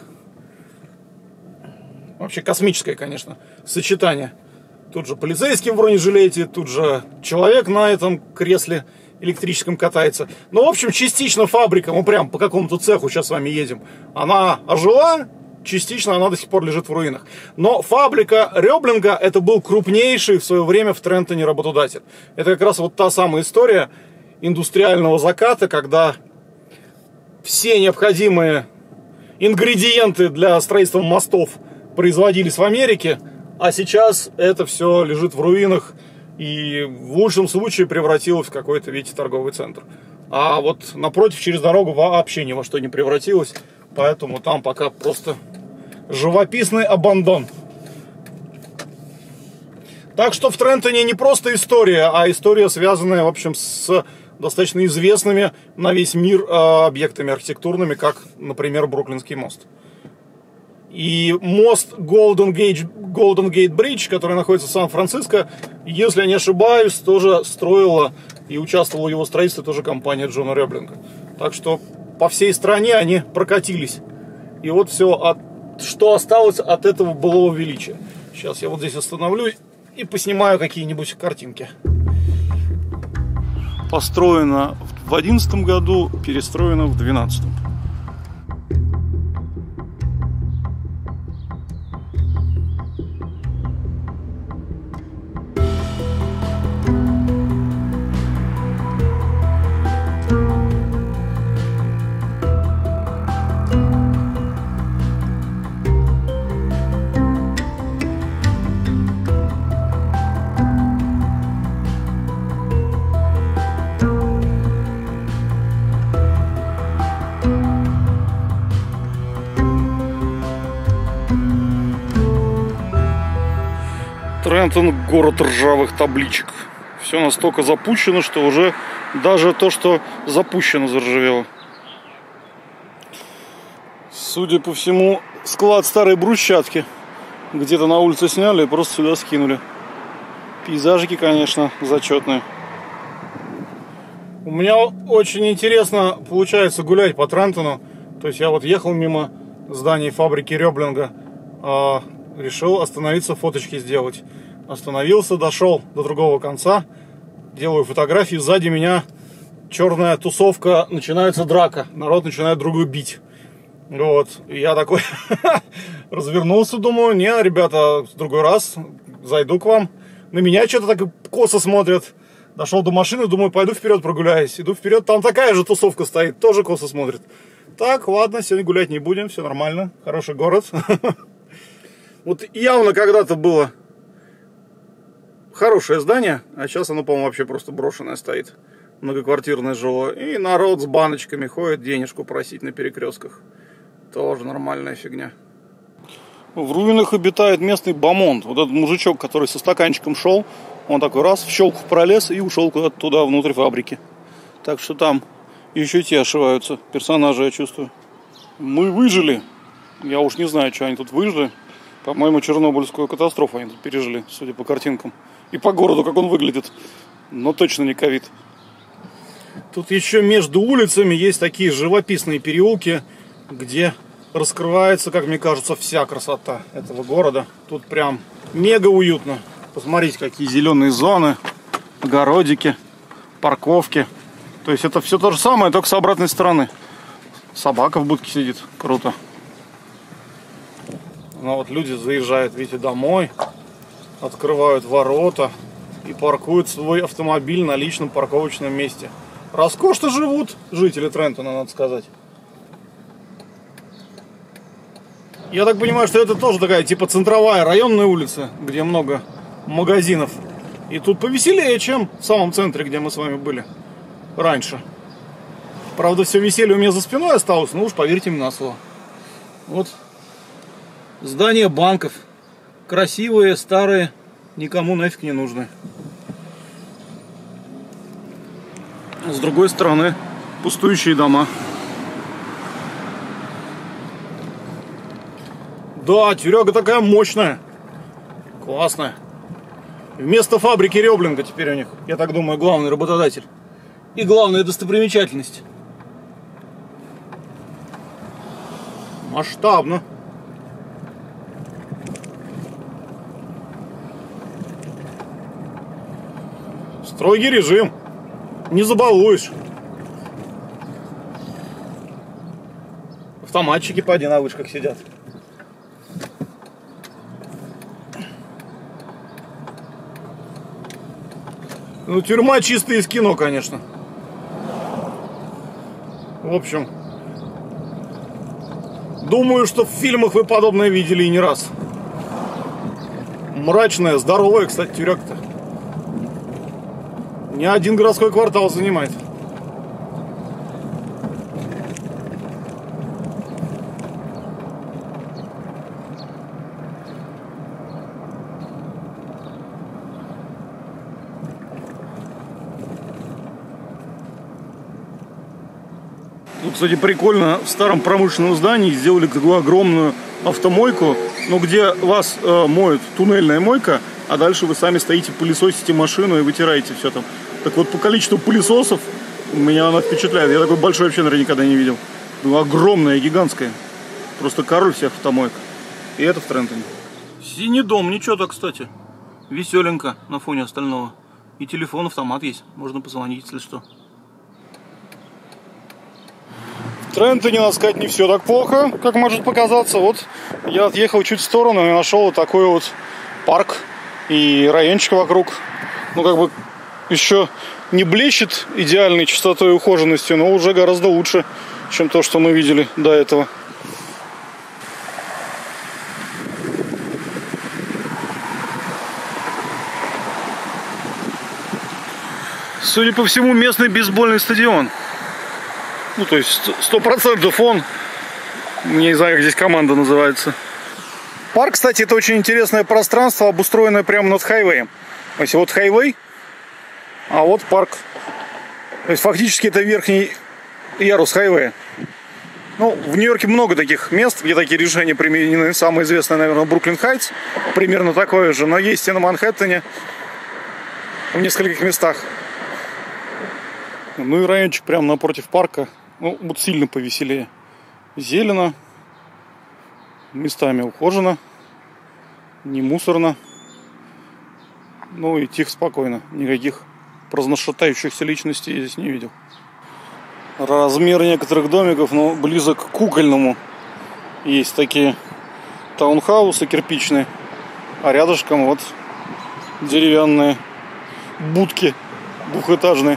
Вообще космическое, конечно, сочетание. Тут же полицейский в бронежилете, тут же человек на этом кресле электрическом катается. Ну, в общем, частично фабрика, мы прям по какому-то цеху сейчас с вами едем. Она ожила. Частично она до сих пор лежит в руинах. Но фабрика Роблинга — это был крупнейший в свое время в Трентоне работодатель. Это как раз вот та самая история индустриального заката, когда все необходимые ингредиенты для строительства мостов производились в Америке, а сейчас это все лежит в руинах и в лучшем случае превратилось в какой-то, видите, торговый центр. А вот напротив, через дорогу вообще ни во что не превратилось. Поэтому там пока просто живописный абандон. Так что в Трентоне не просто история, а история, связанная, в общем, с достаточно известными на весь мир объектами архитектурными, как, например, Бруклинский мост. И мост Golden Gate Bridge, который находится в Сан-Франциско, если я не ошибаюсь, тоже строила и участвовала в его строительстве тоже компания Джона Рёблинга. Так что по всей стране они прокатились. И вот все, что осталось от этого былого величия. Сейчас я вот здесь остановлюсь и поснимаю какие-нибудь картинки. Построено в 2011 году, перестроено в 2012. Трентон – город ржавых табличек. Все настолько запущено, что уже даже то, что запущено, заржавело. Судя по всему, склад старой брусчатки где-то на улице сняли и просто сюда скинули. Пейзажики, конечно, зачетные. У меня очень интересно получается гулять по Трентону. То есть я вот ехал мимо здания фабрики Рёблинга, решил остановиться, фоточки сделать. Остановился, дошел до другого конца, делаю фотографии, сзади меня черная тусовка, начинается драка, народ начинает друга бить. Вот, и я такой развернулся, думаю, не, ребята, в другой раз зайду к вам. На меня что-то так косо смотрят. Дошел до машины, думаю, пойду вперед прогуляюсь. Иду вперед, там такая же тусовка стоит, тоже косо смотрит. Так, ладно, сегодня гулять не будем, все нормально, хороший город. Вот явно когда-то было хорошее здание, а сейчас оно, по-моему, вообще просто брошенное стоит. Многоквартирное жилое. И народ с баночками ходит денежку просить на перекрестках. Тоже нормальная фигня. В руинах обитает местный бомонд. Вот этот мужичок, который со стаканчиком шел, он такой раз в щелку пролез и ушел куда-то туда, внутрь фабрики. Так что там еще те ошиваются. Персонажи, я чувствую. Мы выжили. Я уж не знаю, что они тут выжили. По-моему, Чернобыльскую катастрофу они тут пережили, судя по картинкам. И по городу, как он выглядит. Но точно не ковид. Тут еще между улицами есть такие живописные переулки, где раскрывается, как мне кажется, вся красота этого города. Тут прям мега уютно. Посмотрите, какие зеленые зоны, огородики, парковки. То есть это все то же самое, только с обратной стороны. Собака в будке сидит. Круто. Ну вот люди заезжают, видите, домой, открывают ворота и паркуют свой автомобиль на личном парковочном месте. Роскошно живут жители Трентона, надо сказать. Я так понимаю, что это тоже такая типа центровая районная улица, где много магазинов. И тут повеселее, чем в самом центре, где мы с вами были раньше. Правда, все веселье у меня за спиной осталось, но уж поверьте мне на слово. Вот здания банков. Красивые, старые, никому нафиг не нужны. С другой стороны, пустующие дома. Да, тюряга такая мощная. Классная. Вместо фабрики Рёблинга теперь у них, я так думаю, главный работодатель. И главная достопримечательность. Масштабно. Строгий режим. Не забалуешь. Автоматчики поди на вышках сидят. Ну, тюрьма чистая из кино, конечно. В общем, думаю, что в фильмах вы подобное видели и не раз. Мрачная, здоровая, кстати, тюряга-то. Не один городской квартал занимает. Тут, кстати, прикольно, в старом промышленном здании сделали такую огромную автомойку, ну, где вас моют, туннельная мойка, а дальше вы сами стоите, пылесосите машину и вытираете все там. Так вот, по количеству пылесосов меня она впечатляет. Я такой большой вообще, наверное, никогда не видел. Ну, огромная, гигантская. Просто король всех автомоек. И это в Трентоне. Синий дом, ничего так, кстати. Веселенько на фоне остального. И телефон-автомат есть, можно позвонить, если что. В Трентоне, надо сказать, не все так плохо, как может показаться. Вот я отъехал чуть в сторону и нашел вот такой вот парк и райончик вокруг. Ну, как бы еще не блещет идеальной чистотой и ухоженностью, но уже гораздо лучше, чем то, что мы видели до этого. Судя по всему, местный бейсбольный стадион. Ну, то есть 100% он. Не знаю, как здесь команда называется. Парк, кстати, это очень интересное пространство, обустроенное прямо над хайвеем. То есть вот хайвей, а вот парк. То есть фактически это верхний ярус хайвея. Ну, в Нью-Йорке много таких мест, где такие решения применены. Самое известное, наверное, Бруклин Хайтс. Примерно такое же. Но есть и на Манхэттене. В нескольких местах. Ну и райончик прямо напротив парка. Ну, вот сильно повеселее. Зелено. Местами ухожено. Не мусорно. Ну и тихо, спокойно. Никаких разношатающихся личностей я здесь не видел. Размер некоторых домиков, но близок к кукольному. Есть такие таунхаусы кирпичные. А рядышком вот деревянные будки двухэтажные.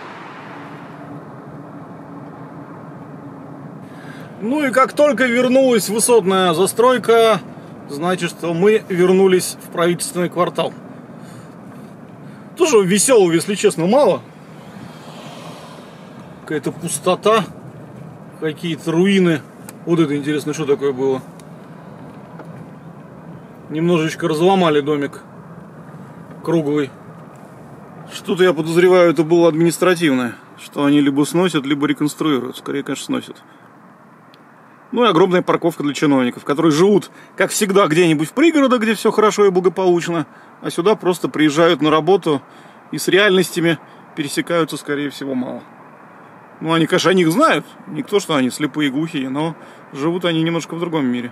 Ну и как только вернулась высотная застройка, значит, что мы вернулись в правительственный квартал. Тоже веселого, если честно, мало. Какая-то пустота, какие-то руины. Вот это интересно, что такое было. Немножечко разломали домик круглый. Что-то, я подозреваю, это было административное. Что они либо сносят, либо реконструируют. Скорее, конечно, сносят. Ну и огромная парковка для чиновников, которые живут, как всегда, где-нибудь в пригородах, где все хорошо и благополучно, а сюда просто приезжают на работу и с реальностями пересекаются, скорее всего, мало. Ну, они, конечно, о них знают, не то, что они слепые и глухие, но живут они немножко в другом мире.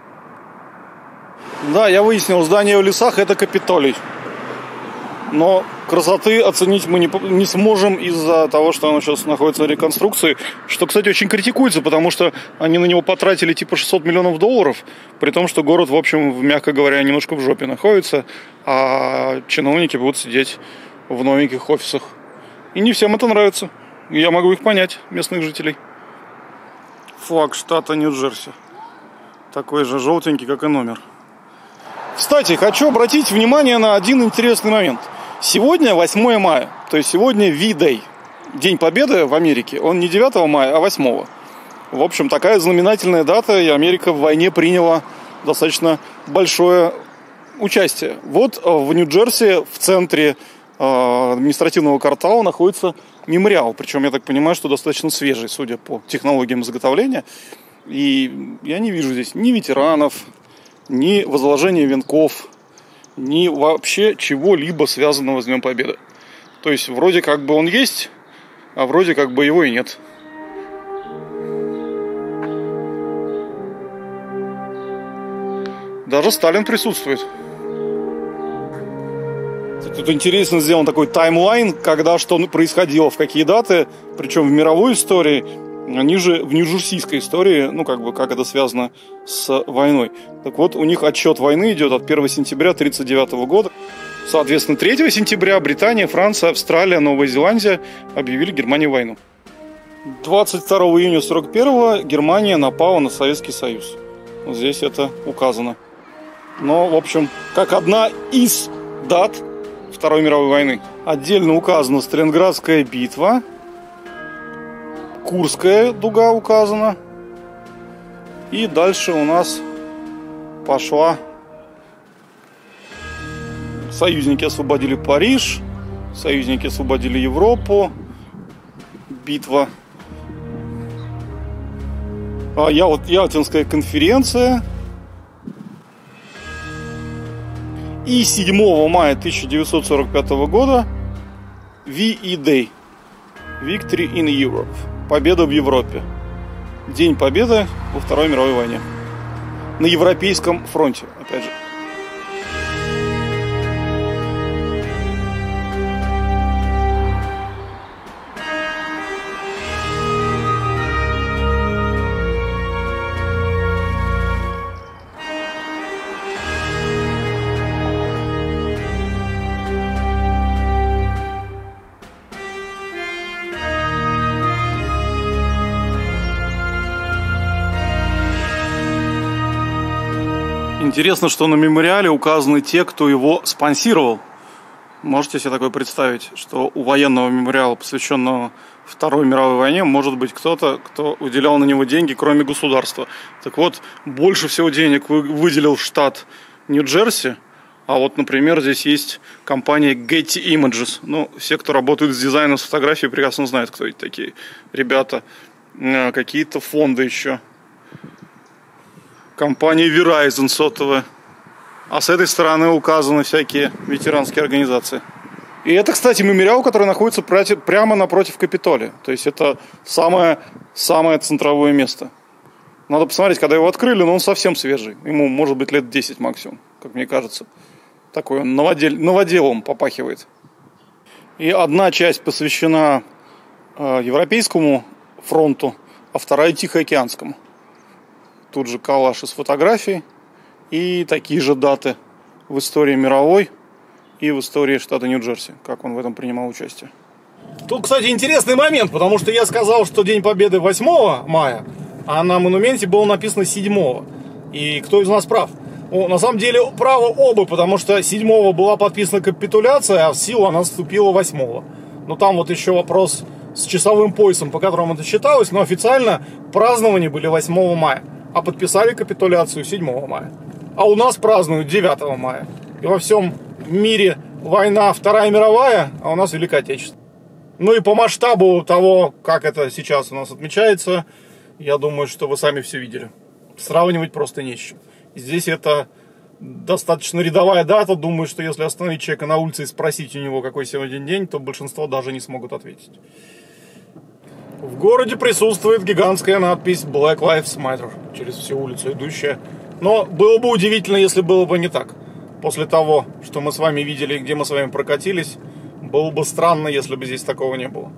Да, я выяснил, здание в лесах — это Капитолий. Но красоты оценить мы не сможем из-за того, что оно сейчас находится на реконструкции. Что, кстати, очень критикуется, потому что они на него потратили типа $600 миллионов, при том, что город, в общем, мягко говоря, немножко в жопе находится, а чиновники будут сидеть в новеньких офисах. И не всем это нравится. Я могу их понять, местных жителей. Флаг штата Нью-Джерси. Такой же желтенький, как и номер. Кстати, хочу обратить внимание на один интересный момент. Сегодня 8 мая, то есть сегодня V-Day, День Победы в Америке. Он не 9 мая, а 8. В общем, такая знаменательная дата, и Америка в войне приняла достаточно большое участие. Вот в Нью-Джерси, в центре административного квартала, находится мемориал. Причем, я так понимаю, что достаточно свежий, судя по технологиям изготовления. И я не вижу здесь ни ветеранов, ни возложения венков, ни вообще чего-либо связанного с Днем Победы. То есть вроде как бы он есть, а вроде как бы его и нет. Даже Сталин присутствует. Тут интересно сделан такой таймлайн, когда что происходило, в какие даты, причем в мировой истории, ниже в нью-джерсийской истории, ну как бы как это связано с войной. Так вот, у них отсчет войны идет от 1 сентября 1939 года. Соответственно, 3 сентября Британия, Франция, Австралия, Новая Зеландия объявили Германии войну. 22 июня 1941 Германия напала на Советский Союз. Вот здесь это указано. Но, в общем, как одна из дат Второй мировой войны. Отдельно указана Сталинградская битва. Курская дуга указана. И дальше у нас пошла. Союзники освободили Париж. Союзники освободили Европу. Битва Ялтинская конференция. И 7 мая 1945 года VE Day. Victory in Europe. Победа в Европе. День победы во Второй мировой войне. На Европейском фронте, опять же. Интересно, что на мемориале указаны те, кто его спонсировал. Можете себе такое представить, что у военного мемориала, посвященного Второй мировой войне, может быть кто-то, кто выделял на него деньги, кроме государства. Так вот, больше всего денег выделил штат Нью-Джерси. А вот, например, здесь есть компания Getty Images. Ну, все, кто работает с дизайном, с фотографией, прекрасно знают, кто эти такие ребята. Какие-то фонды еще. Компания Verizon сотовая. А с этой стороны указаны всякие ветеранские организации. И это, кстати, мемориал, который находится прямо напротив Капитолия. То есть это самое центровое место. Надо посмотреть, когда его открыли, но он совсем свежий. Ему может быть лет 10 максимум, как мне кажется. Такой он новоделом попахивает. И одна часть посвящена Европейскому фронту, а вторая Тихоокеанскому. Тут же коллаж из фотографий и такие же даты в истории мировой и в истории штата Нью-Джерси, как он в этом принимал участие. Тут, кстати, интересный момент, потому что я сказал, что День Победы 8 мая, а на монументе было написано 7. И кто из нас прав? На самом деле правы оба, потому что 7 была подписана капитуляция, а в силу она вступила 8. Но там вот еще вопрос с часовым поясом, по которому это считалось, но официально празднования были 8 мая. А подписали капитуляцию 7 мая. А у нас празднуют 9 мая. И во всем мире война Вторая мировая, а у нас Великая Отечественная. Ну и по масштабу того, как это сейчас у нас отмечается, я думаю, что вы сами все видели. Сравнивать просто не с чем. Здесь это достаточно рядовая дата. Думаю, что если остановить человека на улице и спросить у него, какой сегодня день, то большинство даже не смогут ответить. В городе присутствует гигантская надпись Black Lives Matter через всю улицу идущая. Но было бы удивительно, если было бы не так. После того, что мы с вами видели, где мы с вами прокатились, было бы странно, если бы здесь такого не было.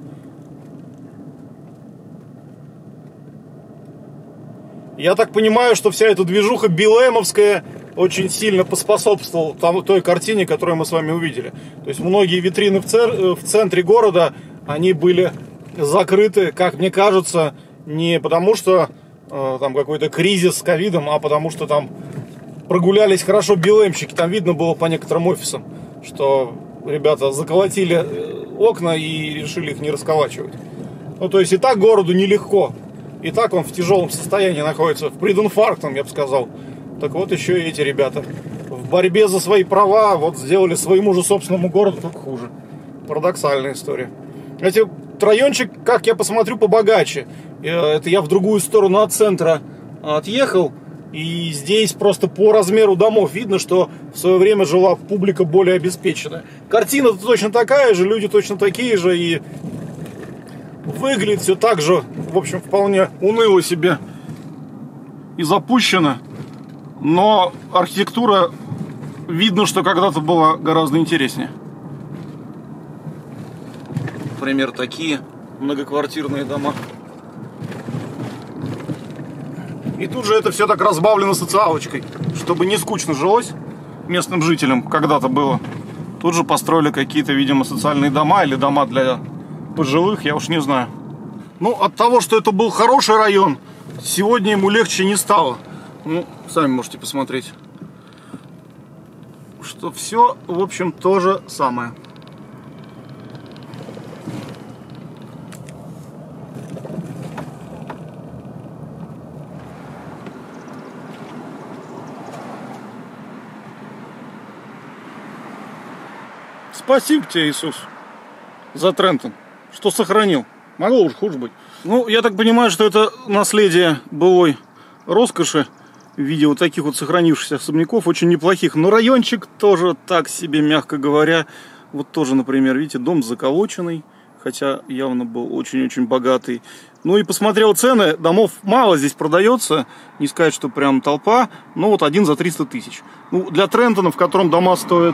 Я так понимаю, что вся эта движуха билэмовская очень сильно поспособствовала той картине, которую мы с вами увидели. То есть многие витрины в центре города, они были закрыты, как мне кажется, не потому что там какой-то кризис с ковидом, а потому что там прогулялись хорошо билэмщики. Там видно было по некоторым офисам, что ребята заколотили окна и решили их не расколачивать. Ну, то есть и так городу нелегко. И так он в тяжелом состоянии находится, в прединфарктном, я бы сказал. Так вот еще и эти ребята в борьбе за свои права вот сделали своему же собственному городу только хуже. Парадоксальная история. Эти райончик, как я посмотрю, побогаче. Это я в другую сторону от центра отъехал. И здесь просто по размеру домов видно, что в свое время жила публика более обеспеченная. Картина точно такая же, люди точно такие же. И выглядит все так же, в общем, вполне уныло себе и запущено. Но архитектура, видно, что когда-то была гораздо интереснее. Например, такие многоквартирные дома. И тут же это все так разбавлено социалочкой, чтобы не скучно жилось местным жителям, когда-то было. Тут же построили какие-то, видимо, социальные дома или дома для пожилых, я уж не знаю. Ну, от того, что это был хороший район, сегодня ему легче не стало. Ну, сами можете посмотреть. Что все, в общем, то же самое. Спасибо тебе, Иисус, за Трентон, что сохранил. Могло уж хуже быть. Ну, я так понимаю, что это наследие былой роскоши в виде вот таких вот сохранившихся особняков, очень неплохих. Но райончик тоже так себе, мягко говоря. Вот тоже, например, видите, дом заколоченный, хотя явно был очень-очень богатый. Ну и посмотрел цены, домов мало здесь продается, не сказать, что прям толпа, но вот один за 300 тысяч. Ну, для Трентона, в котором дома стоят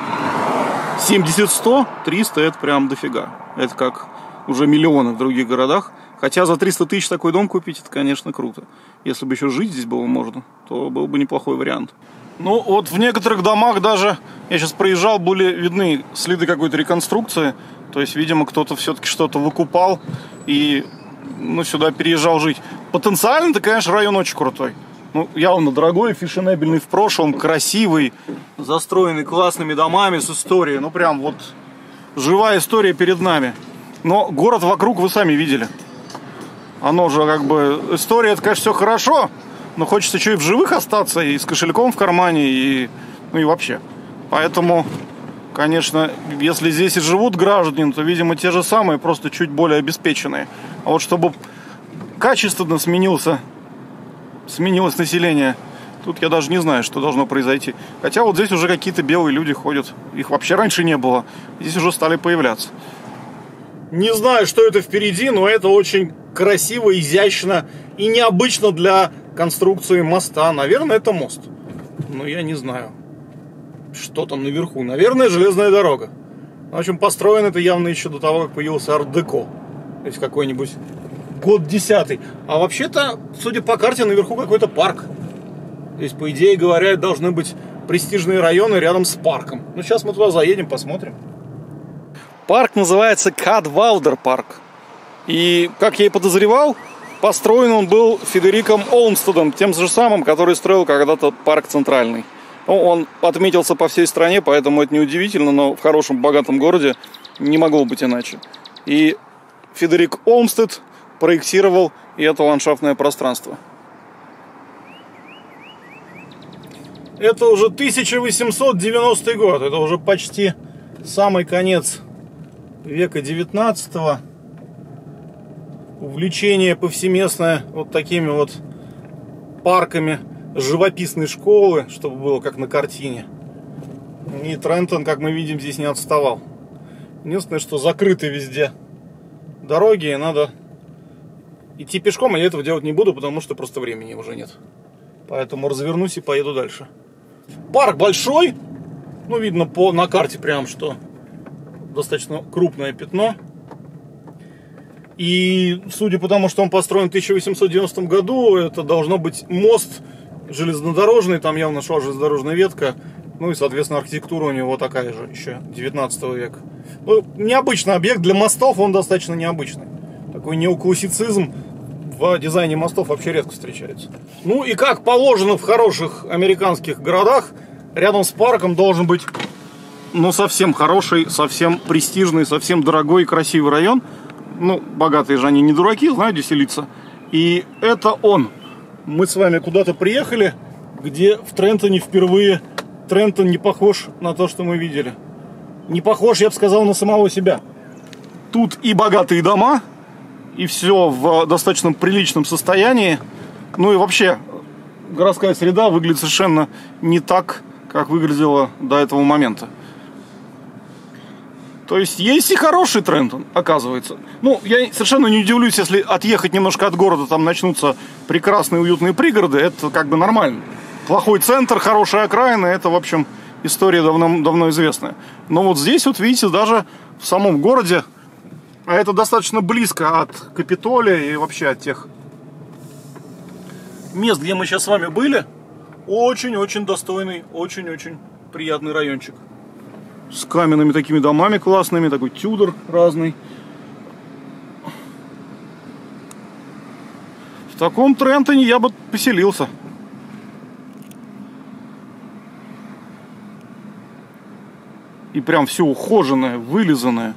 70-100, 300 это прям дофига. Это как уже миллионы в других городах. Хотя за 300 тысяч такой дом купить, это, конечно, круто. Если бы еще жить здесь было можно, то был бы неплохой вариант. Ну, вот в некоторых домах даже, я сейчас проезжал, были видны следы какой-то реконструкции. То есть, видимо, кто-то все-таки что-то выкупал и, ну, сюда переезжал жить. Потенциально-то, конечно, район очень крутой. Ну, явно дорогой, фешенебельный в прошлом, красивый, застроенный классными домами с историей. Ну, прям вот живая история перед нами. Но город вокруг вы сами видели. Оно же как бы... История, это, конечно, все хорошо, но хочется еще и в живых остаться, и с кошельком в кармане, и... Ну и вообще. Поэтому, конечно, если здесь и живут граждане, то, видимо, те же самые, просто чуть более обеспеченные. А вот чтобы качественно сменилось население, тут я даже не знаю, что должно произойти. Хотя вот здесь уже какие-то белые люди ходят. Их вообще раньше не было. Здесь уже стали появляться. Не знаю, что это впереди, но это очень красиво, изящно и необычно для конструкции моста. Наверное, это мост. Но я не знаю, что там наверху. Наверное, железная дорога. В общем, построен это явно еще до того, как появился арт-деко. То есть какой-нибудь год 10-й. А вообще-то, судя по карте, наверху какой-то парк. То есть, по идее говоря, должны быть престижные районы рядом с парком. Ну, сейчас мы туда заедем, посмотрим. Парк называется Кадвалдер парк. И, как я и подозревал, построен он был Федериком Олмстедом, тем же самым, который строил когда-то парк Центральный. Ну, он отметился по всей стране, поэтому это неудивительно, но в хорошем, богатом городе не могло быть иначе. И Федерик Олмстед проектировал и это ландшафтное пространство. Это уже 1890 год, это уже почти самый конец века 19-го. Увлечение повсеместное вот такими вот парками живописной школы, чтобы было как на картине. И Трентон, как мы видим, здесь не отставал. Единственное, что закрыты везде дороги, и надо идти пешком, а я этого делать не буду, потому что просто времени уже нет. Поэтому развернусь и поеду дальше. Парк большой, ну видно на карте прям, что достаточно крупное пятно. И судя по тому, что он построен в 1890 году, это должно быть мост железнодорожный, там явно шла железнодорожная ветка. Ну и, соответственно, архитектура у него такая же, еще 19 века. Ну, необычный объект, для мостов он достаточно необычный. Такой неоклассицизм в дизайне мостов вообще редко встречается. Ну и как положено в хороших американских городах, рядом с парком должен быть, ну, совсем хороший, совсем престижный, совсем дорогой и красивый район. Ну, богатые же они не дураки, знают, где селиться. И это он. Мы с вами куда-то приехали, где в Трентоне впервые Трентон не похож на то, что мы видели. Не похож, я бы сказал, на самого себя. Тут и богатые дома, и все в достаточно приличном состоянии. Ну и вообще, городская среда выглядит совершенно не так, как выглядела до этого момента. То есть есть и хороший Трентон, оказывается. Ну, я совершенно не удивлюсь, если отъехать немножко от города, там начнутся прекрасные уютные пригороды. Это как бы нормально. Плохой центр, хорошая окраина, это, в общем, история давно известная. Но вот здесь, вот видите, даже в самом городе, а это достаточно близко от Капитолия и вообще от тех мест, где мы сейчас с вами были, очень-очень достойный, очень-очень приятный райончик. С каменными такими домами классными, такой Тюдор разный. В таком Трентоне я бы поселился. И прям все ухоженное, вылизанное.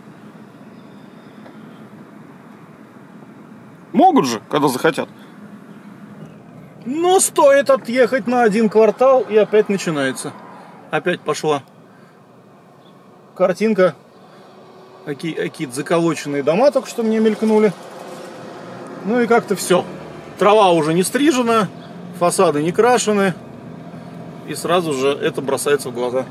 Могут же, когда захотят. Но стоит отъехать на один квартал, и опять начинается. Опять пошла картинка. Какие-то заколоченные дома только что мне мелькнули. Ну и как-то все. Трава уже не стрижена, фасады не крашены. И сразу же это бросается в глаза.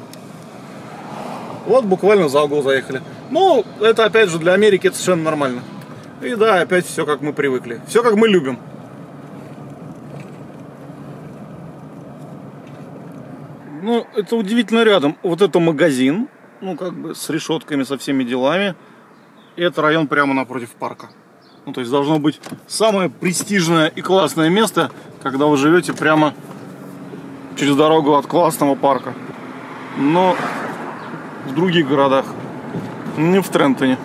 Вот буквально за угол заехали. Ну, это опять же для Америки это совершенно нормально. И да, опять все как мы привыкли. Все как мы любим. Ну, это удивительно рядом. Вот это магазин, ну, как бы с решетками, со всеми делами. И это район прямо напротив парка. Ну, то есть должно быть самое престижное и классное место, когда вы живете прямо через дорогу от классного парка. Но в других городах, не в Трентоне.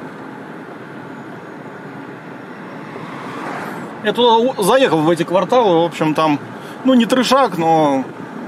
Я туда заехал в эти кварталы, в общем, там, ну, не трешак, но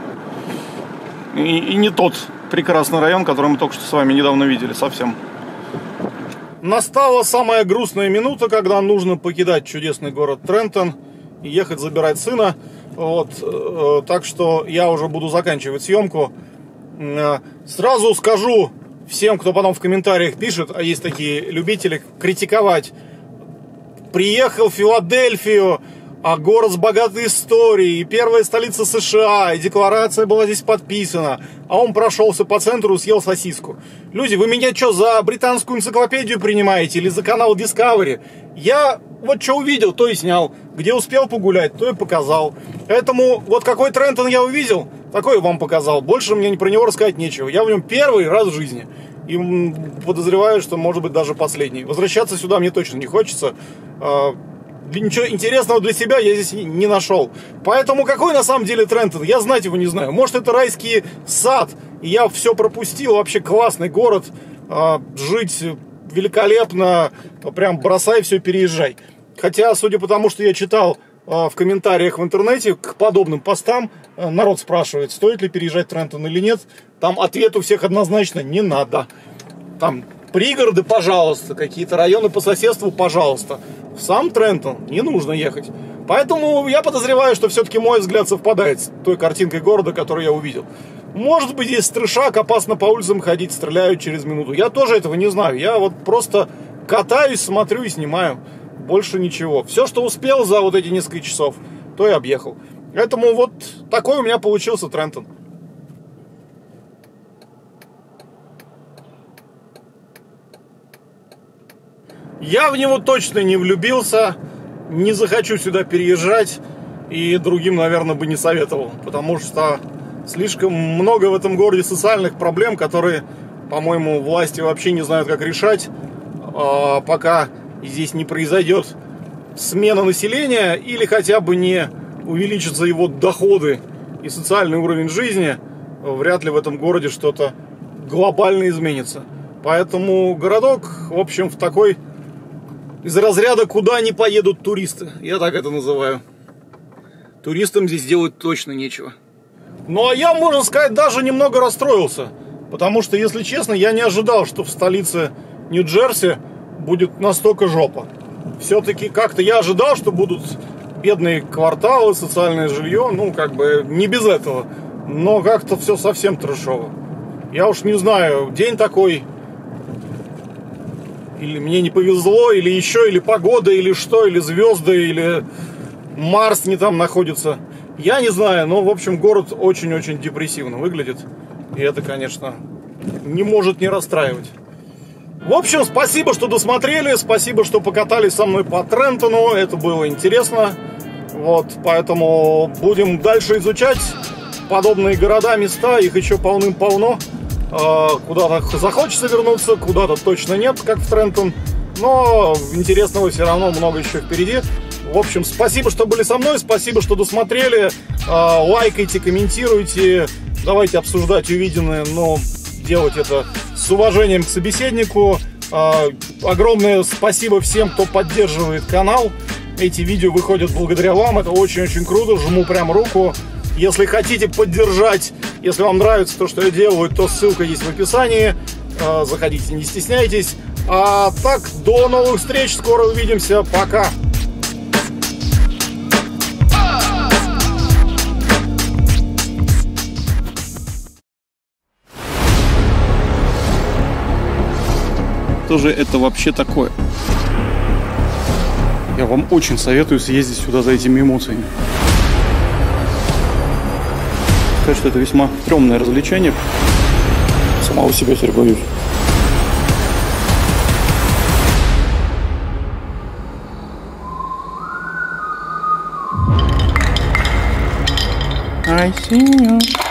и не тот прекрасный район, который мы только что с вами недавно видели, совсем. Настала самая грустная минута, когда нужно покидать чудесный город Трентон и ехать забирать сына. Вот, так что я уже буду заканчивать съемку. Сразу скажу всем, кто потом в комментариях пишет, а есть такие любители критиковать. Приехал в Филадельфию, а город с богатой историей, и первая столица США, и декларация была здесь подписана, а он прошелся по центру и съел сосиску. Люди, вы меня что, за британскую энциклопедию принимаете или за канал Discovery? Я вот что увидел, то и снял. Где успел погулять, то и показал. Поэтому вот какой Трентон я увидел, такой вам показал. Больше мне про него рассказать нечего. Я в нем первый раз в жизни. И подозреваю, что может быть даже последний. Возвращаться сюда мне точно не хочется. Ничего интересного для себя я здесь не нашел. Поэтому какой на самом деле Трентон, я знать его не знаю. Может, это райский сад, и я все пропустил. Вообще классный город, жить великолепно, прям бросай все, переезжай. Хотя, судя по тому, что я читал в комментариях в интернете к подобным постам, народ спрашивает, стоит ли переезжать в Трентон или нет. Там ответ у всех однозначно: не надо. Там пригороды, пожалуйста, какие-то районы по соседству, пожалуйста. В сам Трентон не нужно ехать. Поэтому я подозреваю, что все-таки мой взгляд совпадает с той картинкой города, которую я увидел. Может быть, здесь трешак, опасно по улицам ходить, стреляют через минуту. Я тоже этого не знаю. Я вот просто катаюсь, смотрю и снимаю. Больше ничего. Все, что успел за вот эти несколько часов, то и объехал. Поэтому вот такой у меня получился Трентон. Я в него точно не влюбился, не захочу сюда переезжать и другим, наверное, бы не советовал, потому что слишком много в этом городе социальных проблем, которые, по-моему, власти вообще не знают, как решать, пока здесь не произойдет смена населения или хотя бы не увеличатся его доходы и социальный уровень жизни, вряд ли в этом городе что-то глобально изменится. Поэтому городок, в общем, в такой... из разряда, куда не поедут туристы. Я так это называю. Туристам здесь делать точно нечего. Ну, а я, можно сказать, даже немного расстроился. Потому что, если честно, я не ожидал, что в столице Нью-Джерси будет настолько жопа. Все-таки как-то я ожидал, что будут бедные кварталы, социальное жилье. Ну, как бы не без этого. Но как-то все совсем трэшово. Я уж не знаю, день такой... Или мне не повезло, или еще, или погода, или что, или звезды, или Марс не там находится. Я не знаю, но, в общем, город очень-очень депрессивно выглядит. И это, конечно, не может не расстраивать. В общем, спасибо, что досмотрели, спасибо, что покатались со мной по Трентону. Это было интересно. Вот, поэтому будем дальше изучать подобные города, места. Их еще полным-полно. Куда-то захочется вернуться, куда-то точно нет, как в Трентон. Но интересного все равно много еще впереди. В общем, спасибо, что были со мной, спасибо, что досмотрели. Лайкайте, комментируйте, давайте обсуждать увиденное, но делать это с уважением к собеседнику. Огромное спасибо всем, кто поддерживает канал. Эти видео выходят благодаря вам, это очень-очень круто, жму прям руку. Если хотите поддержать, если вам нравится то, что я делаю, то ссылка есть в описании. Заходите, не стесняйтесь. А так, до новых встреч, скоро увидимся, пока. Что же это вообще такое? Я вам очень советую съездить сюда за этими эмоциями. Сказать, что это весьма стрёмное развлечение. Самого себя теперь боюсь. I see you.